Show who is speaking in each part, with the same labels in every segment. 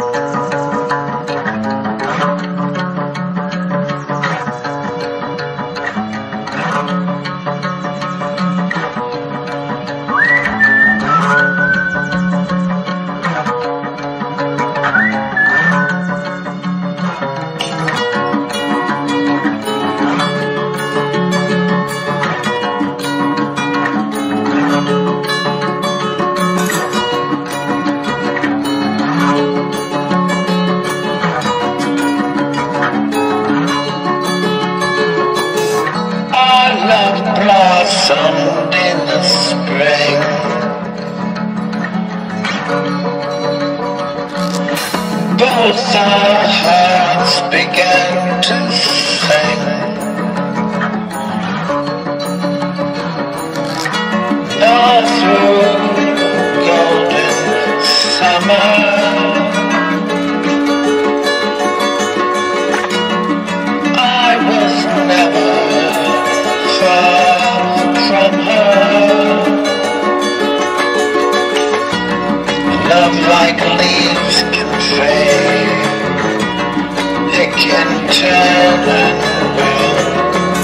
Speaker 1: Love blossomed in the spring. Both our hearts began to sing. All through golden summer, I was never far from her. Love like leaves can fade, it can turn and will.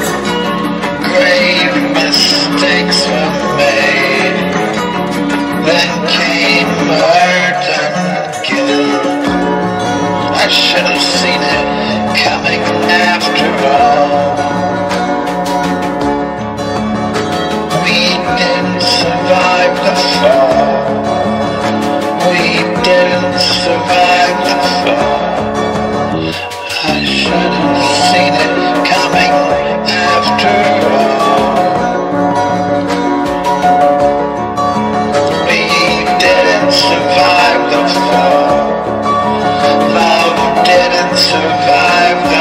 Speaker 1: Grave mistakes were made, then came hurt and guilt. I should have seen it coming after all. Survive the fall. We didn't survive the fall. I should have seen it coming after all. We didn't survive the fall. Love didn't survive the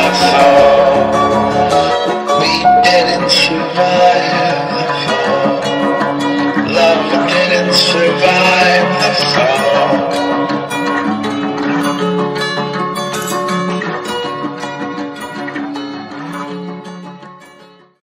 Speaker 1: fall. We didn't survive the fall. Love didn't survive the fall.